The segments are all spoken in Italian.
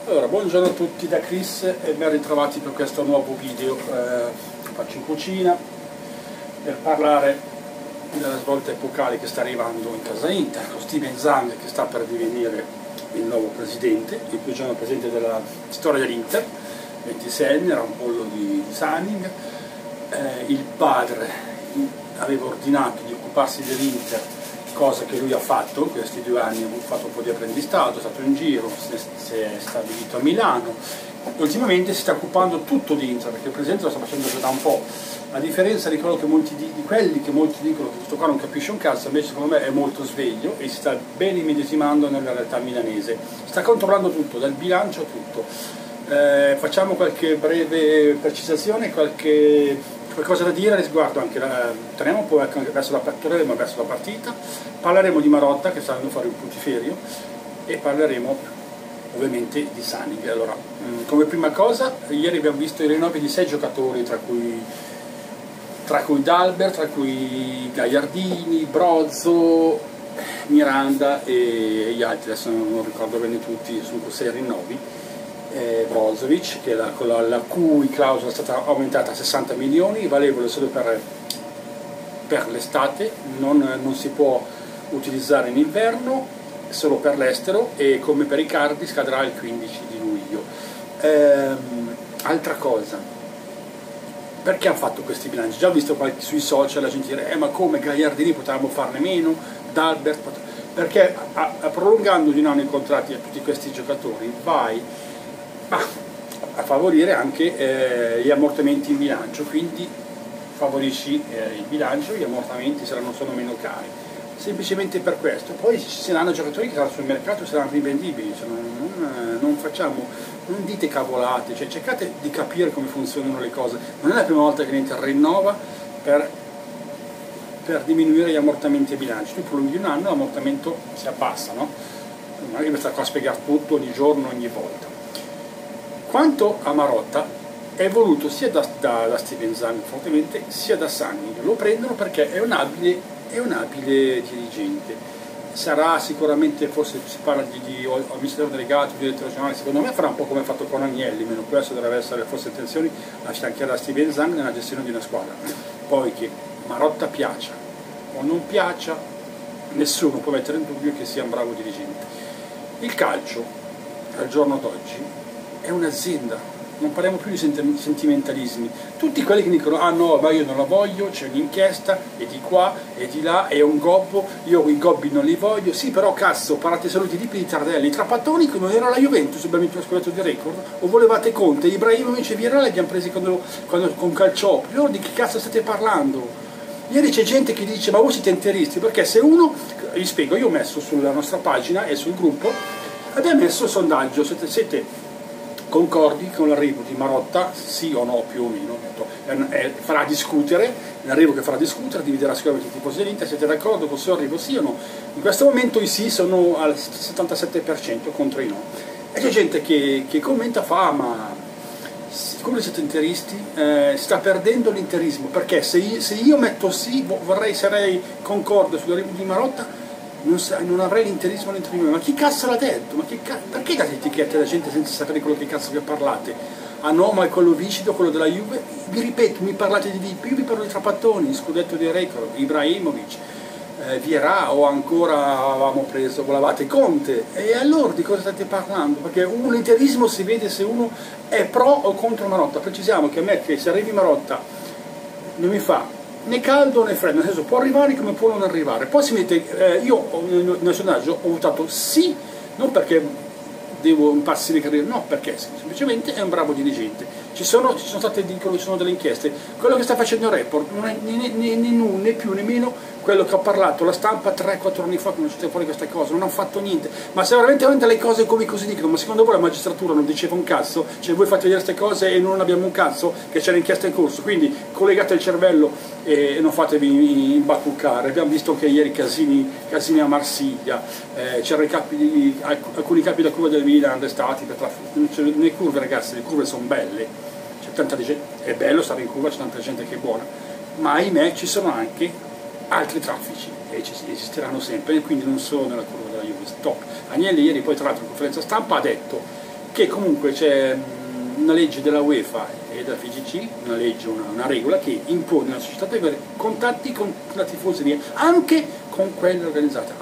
Allora, buongiorno a tutti da Chris e ben ritrovati per questo nuovo video che faccio in cucina per parlare della svolta epocale che sta arrivando in casa Inter, con Steven Zhang che sta per divenire il nuovo presidente, il più giovane presidente della storia dell'Inter, 26enne, era un pollo di Sanning. Il padre aveva ordinato di occuparsi dell'Inter, cosa che lui ha fatto in questi 2 anni, ha fatto un po' di apprendistato, è stato in giro, si è stabilito a Milano, ultimamente si sta occupando tutto di Inter, perché il presidente lo sta facendo già da un po', a differenza di quello che di quelli che molti dicono che questo qua non capisce un cazzo, invece secondo me è molto sveglio e si sta ben immedesimando nella realtà milanese, sta controllando tutto, dal bilancio a tutto. Facciamo qualche breve precisazione, qualcosa da dire riguardo anche torniamo poi anche verso l'apertura, verso la partita, parleremo di Marotta che sta andando a fare un putiferio e parleremo ovviamente di Sanning. Allora, come prima cosa, ieri abbiamo visto i rinnovi di 6 giocatori, tra cui D'Albert, tra cui Gagliardini, Brozzo, Miranda e gli altri, adesso non ricordo bene tutti, sono 6 rinnovi. Brozovic, che la cui clausola è stata aumentata a 60 milioni, valevole solo per l'estate, non si può utilizzare in inverno, solo per l'estero, e come per i Icardi scadrà il 15 di luglio. Altra cosa, perché hanno fatto questi bilanci? Già ho visto sui social la gente dire ma come Gagliardini potevamo farne meno, D'Albert, perché prolungando di un anno i contratti a tutti questi giocatori vai a favorire anche gli ammortamenti in bilancio, quindi favorisci il bilancio, gli ammortamenti sono meno cari, semplicemente per questo. Poi ci saranno giocatori che saranno sul mercato e saranno rivendibili, cioè non dite cavolate, cioè cercate di capire come funzionano le cose. Non è la prima volta che l'Inter rinnova per diminuire gli ammortamenti e bilanci, tu prolunghi un anno, l'ammortamento si abbassa, no? Non è che sta qua a spiegare tutto ogni giorno, ogni volta. Quanto a Marotta, è voluto sia da Steven Zhang fortemente, sia da Sanning. Lo prendono perché è un abile dirigente. Sarà sicuramente, forse si parla di amministratore delegato, direttore regionale, secondo me farà un po' come ha fatto con Agnelli, meno questo dovrebbe essere forse intenzioni a fianchare a Steven Zhang nella gestione di una squadra. Poi che Marotta piaccia o non piaccia, nessuno può mettere in dubbio che sia un bravo dirigente. Il calcio, al giorno d'oggi, è un'azienda, non parliamo più di sentimentalismi. Tutti quelli che dicono ah no, ma io non la voglio, c'è un'inchiesta, e di qua, e di là, è un gobbo, io i gobbi non li voglio, sì però cazzo, parlate solo di tipi di Tardelli, i Trapattoni come era la Juventus, abbiamo vinto lo scudetto di record, o volevate Conte, Ibrahimovic e Vieira li abbiamo presi con Calciopoli, allora di che cazzo state parlando? Ieri c'è gente che dice ma voi siete interisti, perché se uno, vi spiego, io ho messo sulla nostra pagina e sul gruppo, abbiamo messo il sondaggio, siete concordi con l'arrivo di Marotta, sì o no, più o meno, farà discutere, l'arrivo che farà discutere, dividerà sicuramente i tifosi dell'Inter, siete d'accordo con il suo arrivo, sì o no? In questo momento i sì sono al 77% contro i no. E c'è gente che commenta, ma come siete interisti? Si sta perdendo l'interismo, perché se io metto sì, sarei concorde sull'arrivo di Marotta, non avrei l'interismo all'interno di me. Ma chi cazzo l'ha detto? Perché date etichette alla gente senza sapere quello che cazzo che parlate? Ah no, ma è quello viscido, quello della Juve? Vi ripeto, mi parlate di VIP, io vi parlo di Trapattoni, scudetto di record, Ibrahimovic, Vieira, o ancora avevamo preso, volevate Conte. E allora di cosa state parlando? Perché l'interismo si vede se uno è pro o contro Marotta. Precisiamo che a me, che se arrivi Marotta non mi fa né caldo né freddo, nel senso può arrivare come può non arrivare. Poi si mette, io nel sondaggio ho votato sì, non perché devo impazzire carriera, no, perché semplicemente è un bravo dirigente. Ci sono state, dicono, ci sono delle inchieste, quello che sta facendo il report non è né più né meno quello che ha parlato la stampa 3-4 anni fa, quando è uscita fuori questa cosa, non hanno fatto niente. Ma se veramente le cose come così dicono, ma secondo voi la magistratura non diceva un cazzo? Cioè voi fate vedere queste cose e non abbiamo un cazzo, che c'è l'inchiesta in corso, quindi collegate il cervello e non fatevi imbattuccare. Abbiamo visto che ieri casini a Marsiglia, c'erano alcuni capi della curva del Milan arrestati per traffico. Le curve, ragazzi, le curve sono belle, c'è tanta gente, è bello stare in curva, c'è tanta gente che è buona, ma ahimè ci sono anche altri traffici e esisteranno sempre, e quindi non solo nella curva della Juve. Stop. Agnelli ieri poi tra l'altro in conferenza stampa ha detto che comunque c'è una legge della UEFA e della FIGC, una legge, una regola che impone alla società di avere contatti con la tifoseria, anche con quella organizzata,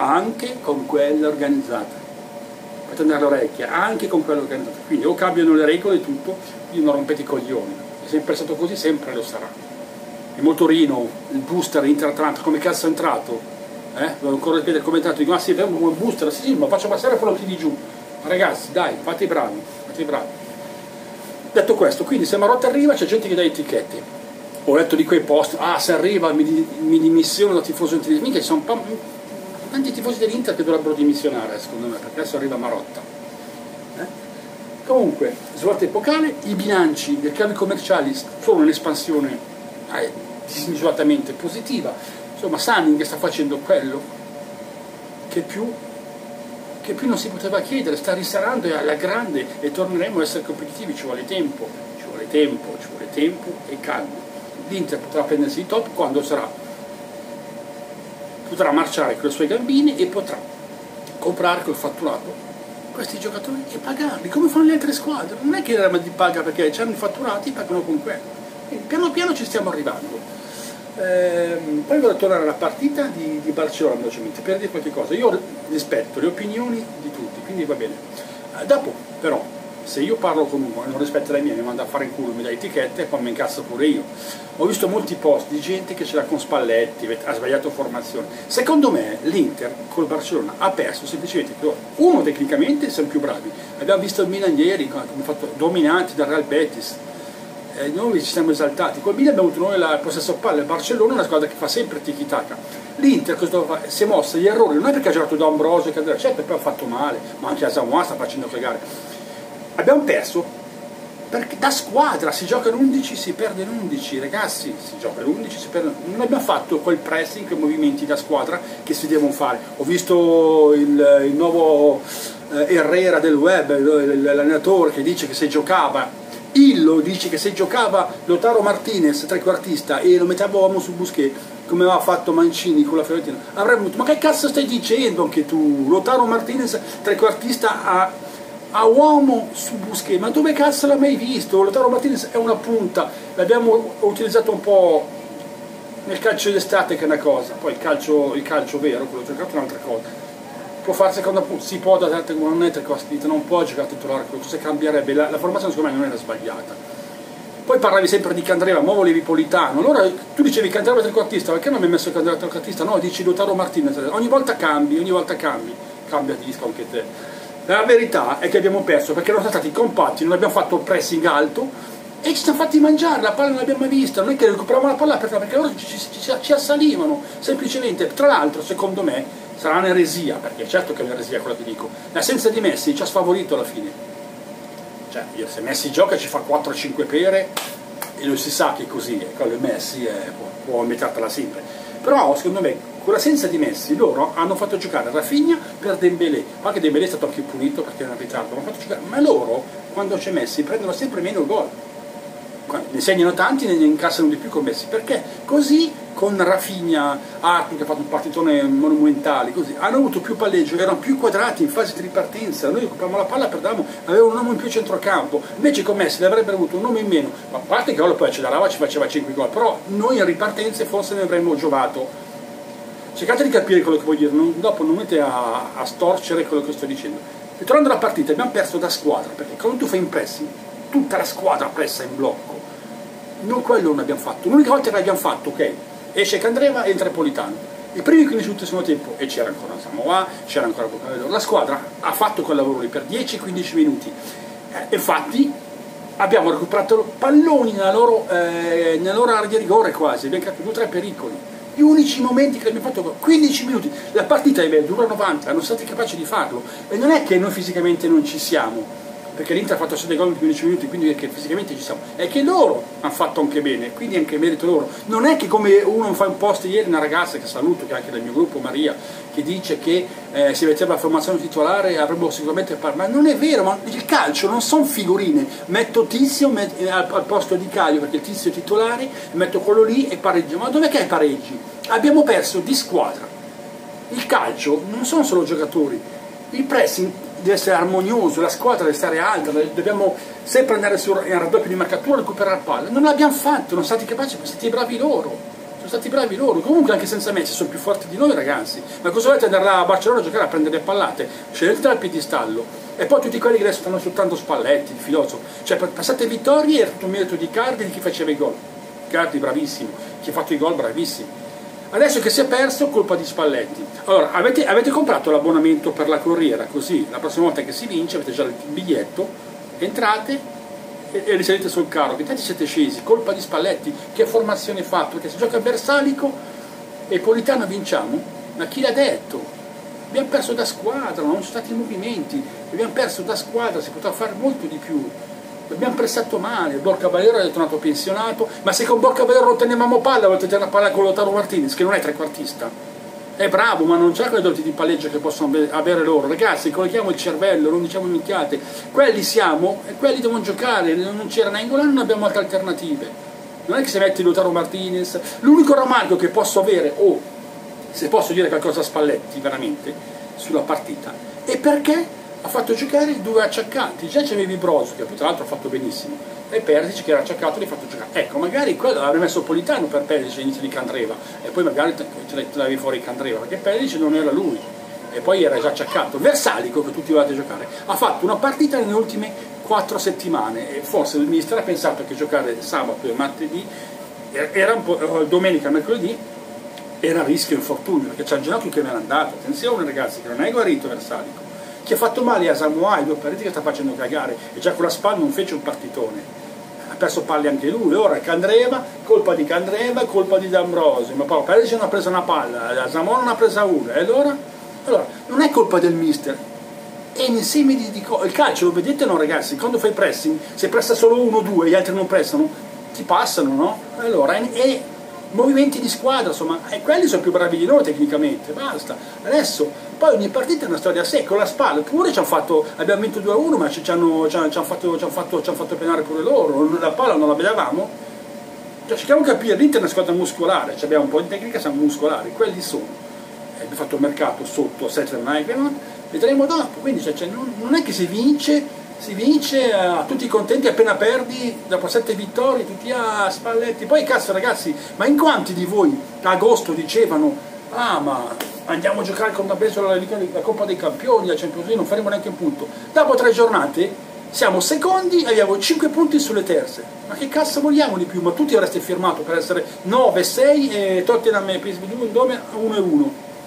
fate andare l'orecchia, anche con quella organizzata. Quindi o cambiano le regole e tutto, io non rompete i coglioni, è sempre stato così, sempre lo sarà. Il motorino, il booster Inter-Atlanta, come cazzo è entrato? Devo ancora ripetere il commentario, dico, ma sì, abbiamo un booster, sì, ma faccio passare e poi lo tiri giù. Ma ragazzi, dai, fate i bravi, fate i bravi. Detto questo, quindi se Marotta arriva c'è gente che dà etichette. Ho letto di quei post, se arriva mi dimissiono da tifoso interista, mica ci sono tanti tifosi dell'Inter che dovrebbero dimissionare, secondo me, perché adesso arriva Marotta. Comunque, svolta epocale, i bilanci dei cavi commerciali sono in espansione dismisuratamente positiva. Insomma, Sanning sta facendo quello che più non si poteva chiedere, sta risanando alla grande e torneremo a essere competitivi. Ci vuole tempo e calma. L'Inter potrà prendersi i top quando potrà marciare con i suoi gambini e potrà comprare col fatturato questi giocatori e pagarli come fanno le altre squadre. Non è che la Real paga perché hanno i fatturati, pagano con quello. Quindi piano piano ci stiamo arrivando. Poi vorrei tornare alla partita di Barcellona velocemente per dire qualche cosa. Io rispetto le opinioni di tutti, quindi va bene. Dopo però, se io parlo con uno e non rispetta le mie, mi manda a fare in culo, mi dà etichette e poi mi incazzo pure io. Ho visto molti post di gente che ce l'ha con Spalletti, ha sbagliato formazione. Secondo me l'Inter col Barcellona ha perso semplicemente perché uno, tecnicamente sono più bravi. Abbiamo visto il Milan ieri come ha fatto dominanti dal Real Betis. Noi ci siamo esaltati, col Milan abbiamo avuto noi il possesso palla, il Barcellona è una squadra che fa sempre tiki-taka. L'Inter si è mossa gli errori, non è perché ha giocato da Ambrosio, certo poi ha fatto male, ma anche Asamoah sta facendo cagare. Abbiamo perso perché da squadra si gioca in 11, si perde in 11, ragazzi, si gioca in 11, si perde. Non abbiamo fatto quel pressing, quei movimenti da squadra che si devono fare. Ho visto il nuovo Herrera del web, l'allenatore che dice che se giocava Illo dice che se giocava Lautaro Martinez trequartista e lo mettevamo su Busquets come aveva fatto Mancini con la Fiorentina avremmo detto ma che cazzo stai dicendo anche tu? Lautaro Martinez trequartista a uomo su Busquets, ma dove cazzo l'ha mai visto? Lautaro Martinez è una punta, l'abbiamo utilizzato un po' nel calcio d'estate che è una cosa, poi il calcio vero, quello giocato è un'altra cosa. Può fare seconda punta, si può da tante non è trequartista, non può giocare titolare, cosa cambierebbe? La formazione secondo me non era sbagliata. Poi parlavi sempre di Candreva, ma volevi Politano, allora tu dicevi Candreva trequartista, perché non mi hai messo Candreva trequartista? No, dici Lautaro Martinez, ogni volta cambi, cambia disco anche te. La verità è che abbiamo perso perché non siamo stati compatti, non abbiamo fatto il pressing alto e ci siamo fatti mangiare, la palla non l'abbiamo mai vista, non è che recuperavamo la palla perché loro ci assalivano, semplicemente. Tra l'altro, secondo me, sarà un'eresia, perché certo che è un'eresia quella che dico, l'assenza di Messi ci ha sfavorito alla fine. Cioè, se Messi gioca ci fa 4-5 pere e non si sa che così è, quello Messi può mettertela sempre. Però secondo me con l'assenza di Messi loro hanno fatto giocare Rafinha per Dembélé, anche Dembélé è stato anche punito perché era in ritardo, hanno fatto giocare, ma loro quando c'è Messi prendono sempre meno gol. Ne segnano tanti, ne incassano di più con Messi, perché così con Rafinha, Arthur che ha fatto un partitone monumentale, così hanno avuto più palleggio, erano più quadrati in fase di ripartenza, noi occupavamo la palla, avevamo un uomo in più a centrocampo, invece con Messi avrebbero avuto un uomo in meno, ma a parte che poi accelerava, ci faceva 5 gol, però noi in ripartenza forse ne avremmo giovato. Cercate di capire quello che voglio dire, dopo non mette a storcere quello che sto dicendo. Ritornando alla partita, abbiamo perso da squadra, perché quando tu fai in pressing, tutta la squadra pressa in blocco. Noi quello non abbiamo fatto, l'unica volta che l'abbiamo fatto, ok, esce Candreva e entra Politano. I primi 15 minuti del secondo tempo, e c'era ancora Asamoah, c'era ancora Boccavedro, la squadra ha fatto quel lavoro lì per 10-15 minuti. Infatti abbiamo recuperato palloni nella loro area di rigore quasi, abbiamo creato 2 o 3 pericoli. Gli unici momenti che abbiamo fatto 15 minuti, la partita dura 90, non siamo stati capaci di farlo. E non è che noi fisicamente non ci siamo, perché l'Inter ha fatto 7 gol in 15 minuti, quindi è che fisicamente ci siamo, è che loro hanno fatto anche bene, quindi è anche merito loro. Non è che come uno fa un post ieri, una ragazza che saluto, che è anche del mio gruppo, Maria, che dice che se metteva la formazione titolare avremmo sicuramente ma non è vero, ma il calcio non sono figurine, metto Tizio al posto di Caio perché il Tizio è titolare, metto quello lì e pareggio. Ma dov'è che è pareggi? Abbiamo perso di squadra. Il calcio non sono solo giocatori, il pressing deve essere armonioso, la squadra deve stare alta, dobbiamo sempre andare in raddoppio di marcatura a recuperare palla. Non l'abbiamo fatto, non siamo stati capaci, sono stati bravi loro. Sono stati bravi loro, comunque anche senza Messi sono più forti di noi ragazzi. Ma cosa volete andare là a Barcellona a giocare a prendere le pallate? Scendete dal piedistallo. E poi tutti quelli che adesso stanno soltanto Spalletti, il filosofo. Cioè passate vittorie era tutto un merito di Cardi, di chi faceva i gol. Cardi bravissimo, chi ha fatto i gol bravissimo. Adesso che si è perso, colpa di Spalletti. Allora, avete comprato l'abbonamento per la Corriera, così la prossima volta che si vince avete già il biglietto, entrate e risalite sul carro, che tanti siete scesi, colpa di Spalletti, che formazione fa? Perché se gioca a Bersalico e Politano vinciamo? Ma chi l'ha detto? Abbiamo perso da squadra, non sono stati movimenti, abbiamo perso da squadra, si poteva fare molto di più. Abbiamo pressato male, Borca Valero è tornato pensionato, ma se con Borca Valero non tenevamo palla, volete tenere la palla con Lautaro Martinez, che non è trequartista. È bravo, ma non c'ha quelle doti di palleggio che possono avere loro. Ragazzi, colleghiamo il cervello, non diciamo minchiate. Quelli siamo e quelli devono giocare, non c'era Nainggolan, non abbiamo altre alternative. Non è che se metti Lautaro Martinez, l'unico rammarico che posso avere, o se posso dire qualcosa a Spalletti, veramente, sulla partita, è perché ha fatto giocare i due acciaccanti. Già c'avevi Brozo, che tra l'altro ha fatto benissimo, e Perisic che era acciaccato, li ha fatto giocare. Ecco, magari quello avrebbe messo Politano per Perisic all'inizio di Candreva, e poi magari ce l'avevi fuori Candreva, perché Perisic non era lui, e poi era già acciaccato. Versalico, che tutti volete giocare, ha fatto una partita nelle ultime 4 settimane, e forse il mister ha pensato che giocare sabato e martedì, era un po', domenica e mercoledì, era a rischio infortunio, perché c'è il ginocchio che me n'è andato. Attenzione ragazzi, che non è guarito Versalico, che ha fatto male a Samoa, i due pareti che sta facendo cagare, e già con la spalla non fece un partitone, ha perso palle anche lui. Ora Candreva, colpa di Candreva, colpa di D'Ambrosio, ma poi Perisic non ha preso una palla, Samoa non ha presa una, e allora non è colpa del mister, è un insieme di cose. Il calcio lo vedete, no ragazzi, quando fai pressing, se presta solo uno o due e gli altri non prestano, ti passano, no? Allora è movimenti di squadra, insomma, e quelli sono più bravi di noi tecnicamente, basta. Adesso poi ogni partita è una storia a sé, con la spalla, pure abbiamo vinto 2-1, ma ci hanno fatto penare pure loro, la palla non la vedevamo. Cioè, cerchiamo di capire, l'Inter è una squadra muscolare, cioè abbiamo un po' di tecnica, siamo muscolari, quelli sono. Abbiamo fatto il mercato sotto Saturday Night, vedremo dopo, quindi non è che si vince a tutti contenti, appena perdi, dopo 7 vittorie, tutti a Spalletti. Poi cazzo ragazzi, ma in quanti di voi a agosto dicevano ah ma andiamo a giocare con la Coppa dei Campioni, la Champions League, non faremo neanche un punto. Dopo 3 giornate siamo secondi e abbiamo 5 punti sulle terze. Ma che cazzo vogliamo di più? Ma tutti avreste firmato per essere 9, 6 e Tottenham e PSV Indome 1-1.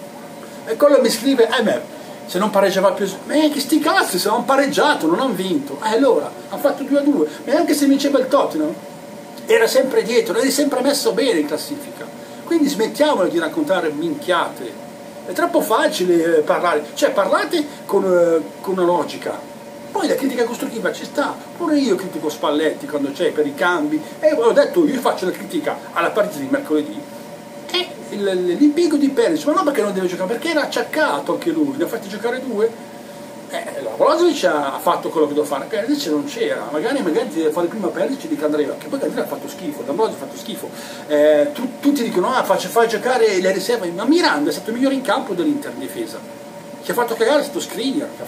E quello mi scrive, se non pareggiava più, che sti cazzi, se hanno pareggiato, non hanno vinto. Allora, hanno fatto 2-2, ma anche se vinceva il Tottenham, era sempre dietro, eri sempre messo bene in classifica. Quindi smettiamola di raccontare minchiate. È troppo facile parlare, cioè parlate con una logica. Poi la critica costruttiva ci sta, pure io critico Spalletti quando c'è per i cambi, e ho detto io faccio la critica alla partita di mercoledì, e l'impiego di Perisic, ma non perché non deve giocare, perché era acciaccato anche lui, ne ha fatti giocare 2. Brozovic ha fatto quello che doveva fare, Perisic non c'era, magari deve fare prima Perisic di Candreva, che poi Candreva ha fatto schifo, D'Ambrosio ha fatto schifo, tutti dicono fai giocare le riserve, ma Miranda è stato il migliore in campo dell'Inter in difesa, chi ha fatto cagare è stato Skriniar, che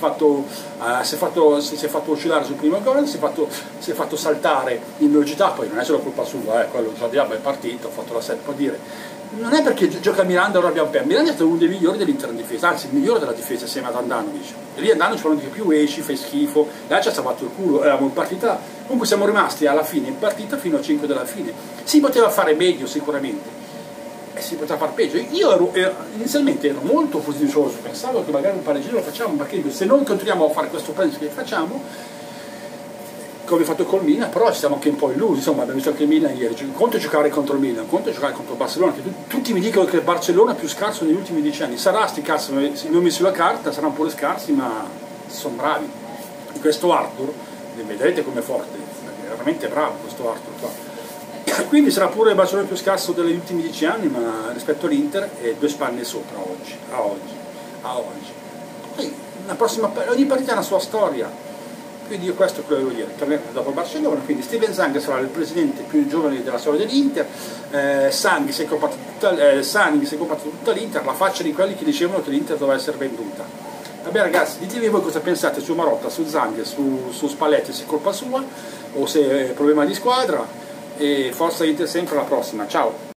si è fatto oscillare sul primo gol, si è fatto saltare in velocità, poi non è solo colpa sua, quello già è partito, ha fatto la 7, può dire. Non è perché gioca Miranda ora abbiamo perso. Miranda è stato uno dei migliori dell'Inter in difesa, anzi il migliore della difesa assieme ad Andanovic. E lì Andanovic non dice più esci, fai schifo, là ci ha salvato il culo, eravamo in partita, comunque siamo rimasti alla fine in partita fino a 5 della fine. Si poteva fare meglio sicuramente, e si poteva fare peggio. Io inizialmente ero molto posizioso, pensavo che magari un pareggio lo facciamo, perché se noi continuiamo a fare questo pareggio che facciamo, come fatto col Milan, però ci siamo anche un po' illusi, insomma abbiamo visto che il Milan ieri, conto giocare contro il Milan, conto giocare contro il Barcellona, che tutti mi dicono che il Barcellona è più scarso negli ultimi 10 anni, sarà sti cazzo, non messi sulla carta, saranno pure scarsi, ma sono bravi. E questo Arthur, vedrete com'è forte, è veramente bravo questo Arthur qua. Quindi sarà pure il Barcellona più scarso degli ultimi 10 anni, ma rispetto all'Inter è 2 spanne sopra a oggi. Poi ogni partita ha una sua storia. Quindi io questo è quello che devo dire, dopo Barcellona, quindi Steven Zang sarà il presidente più giovane della storia dell'Inter, Sanghi si è combattuto tutta l'Inter, la faccia di quelli che dicevano che l'Inter doveva essere venduta. Vabbè ragazzi, ditemi voi cosa pensate su Marotta, su Zangher, su Spalletti, se è colpa sua o se è problema di squadra, e forza Inter sempre, alla prossima, ciao!